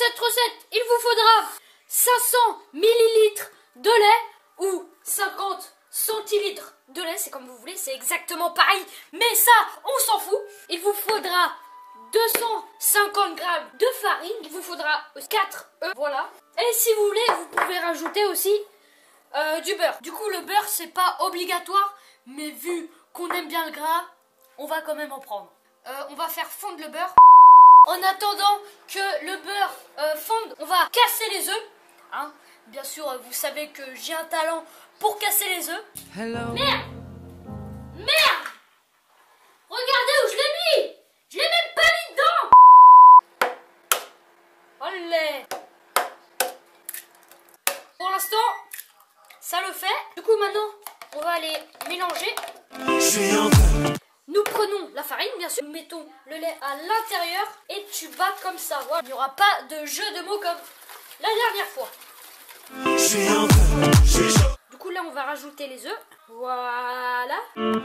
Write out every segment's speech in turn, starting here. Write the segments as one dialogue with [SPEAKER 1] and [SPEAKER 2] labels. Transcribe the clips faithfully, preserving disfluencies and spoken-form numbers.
[SPEAKER 1] cette recette, il vous faudra cinq cents millilitres de lait ou cinquante centilitres de lait, c'est comme vous voulez, c'est exactement pareil, mais ça, on s'en fout. Il vous faudra deux cent cinquante grammes de farine, il vous faudra quatre œufs, voilà. Et si vous voulez, vous pouvez rajouter aussi euh, du beurre. Du coup, le beurre, c'est pas obligatoire, mais vu qu'on aime bien le gras, on va quand même en prendre. Euh, on va faire fondre le beurre. En attendant que le beurre euh, fonde, on va casser les œufs. Hein, bien sûr, vous savez que j'ai un talent pour casser les œufs. Hello. Merde! Merde! Regardez où je l'ai mis! Je l'ai même pas mis dedans! Allez! Pour l'instant, ça le fait. Du coup, maintenant, on va aller mélanger. Nous prenons la farine, bien sûr. Nous mettons le lait à l'intérieur et tu bats comme ça. Voilà. Il n'y aura pas de jeu de mots comme la dernière fois. Du coup, là, on va rajouter les œufs. Voilà.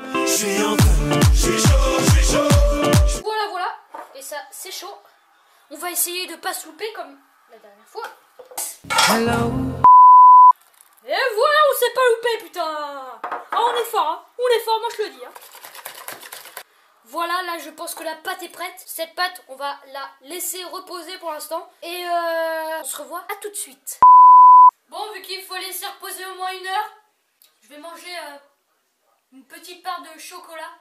[SPEAKER 1] Voilà, voilà. Et ça, c'est chaud. On va essayer de pas se louper comme la dernière fois. Hello. Et voilà, on s'est pas loupé, putain. Ah, on est fort, hein. On est fort, moi je le dis. Hein. Voilà, là, je pense que la pâte est prête. Cette pâte, on va la laisser reposer pour l'instant. Et euh, on se revoit à tout de suite. Bon, vu qu'il faut laisser reposer au moins une heure, je vais manger euh, une petite part de chocolat.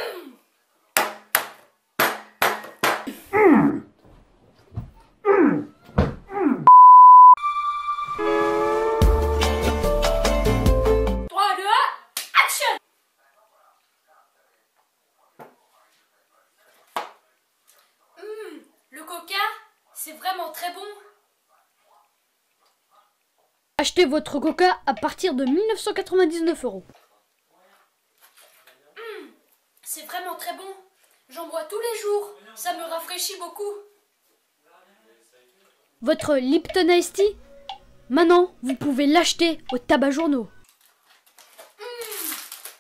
[SPEAKER 1] Mmh. trois, deux, un, action! Mmh, le coca, c'est vraiment très bon.
[SPEAKER 2] Achetez votre coca à partir de mille neuf cent quatre-vingt-dix-neuf euros.
[SPEAKER 1] Mmh, c'est vraiment très bon. J'en bois tous les jours. Ça me rafraîchit beaucoup.
[SPEAKER 2] Votre Lipton Ice Tea, maintenant, vous pouvez l'acheter au tabac journaux.
[SPEAKER 1] Mmh.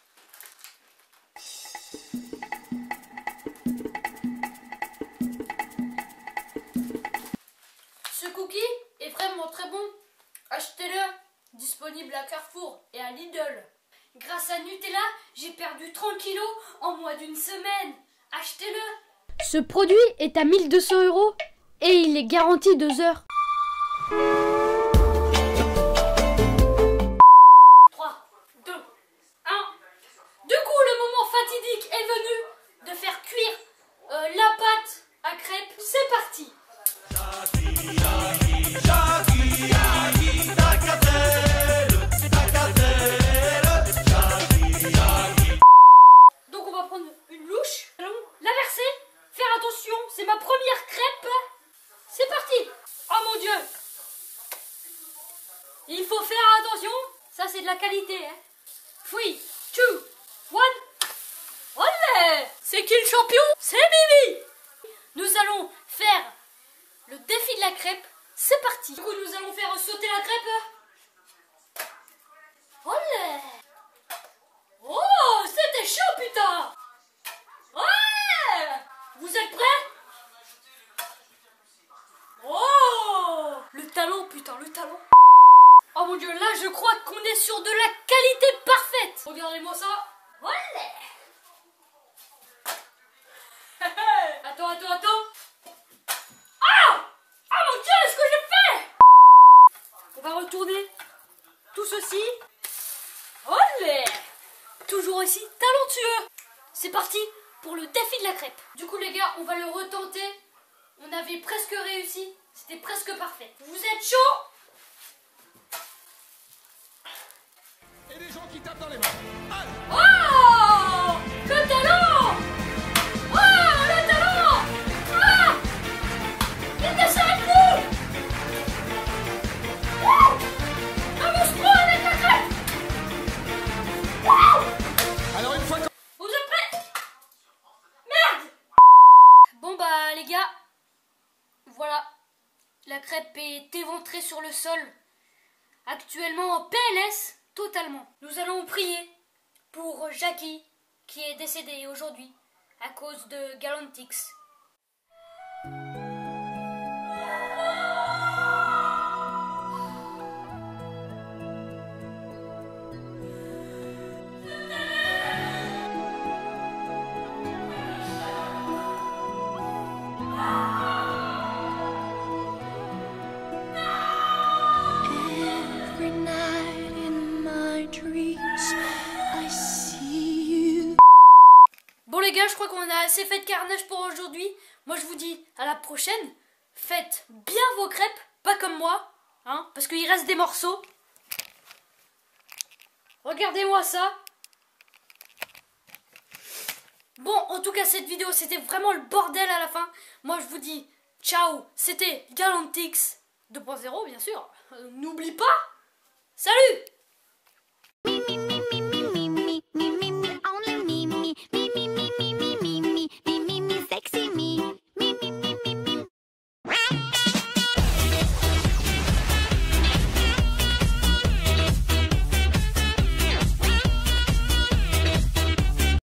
[SPEAKER 1] Ce cookie est vraiment très bon. Achetez-le, disponible à Carrefour et à Lidl. Grâce à Nutella, j'ai perdu trente kilos en moins d'une semaine. Achetez-le.
[SPEAKER 2] Ce produit est à mille deux cents euros et il est garanti deux heures.
[SPEAKER 1] trois, deux, un. Du coup, le moment fatidique est venu de faire cuire euh, la pâte à crêpes. C'est parti. Donc on va prendre une louche, allons la verser, faire attention, c'est ma première crêpe. C'est parti. Oh mon Dieu. Il faut faire attention, ça c'est de la qualité. Hein. trois, deux, un. Olé. C'est qui le champion? C'est Mimi. Nous allons faire le défi de la crêpe. C'est parti. Du coup, nous allons faire sauter la crêpe. Olé. Oh, c'était chaud, putain. Ouais. Vous êtes prêts? Oh, le talent, putain, le talent. Oh mon Dieu, là, je crois qu'on est sur de la qualité parfaite. Regardez-moi ça. Olé. Attends, attends, attends. Ah! Oh mon Dieu, ce que j'ai fait! On va retourner tout ceci. Olé! Toujours aussi talentueux. C'est parti pour le défi de la crêpe. Du coup les gars, on va le retenter. On avait presque réussi. C'était presque parfait. Vous êtes chaud?
[SPEAKER 3] Et des gens qui tapent dans les mains. Allez.
[SPEAKER 1] Oh! Le talent! Oh! Le talent! Ah! Il était ça avec nous! Oh! Amuse-toi avec la crêpe! Oh!
[SPEAKER 3] Alors une fois que...
[SPEAKER 1] Vous êtes prêts? Merde! Bon bah les gars, voilà. La crêpe est éventrée sur le sol. Actuellement en P L S. Totalement. Nous allons prier pour Jackie qui est décédé aujourd'hui à cause de Galantix. bah c'est fait de carnage pour aujourd'hui. Moi je vous dis à la prochaine. Faites bien vos crêpes, pas comme moi, hein, parce qu'il reste des morceaux. Regardez-moi ça. Bon, en tout cas cette vidéo c'était vraiment le bordel à la fin. Moi je vous dis ciao, c'était Galantix deux point zéro bien sûr. Euh, N'oublie pas. Salut!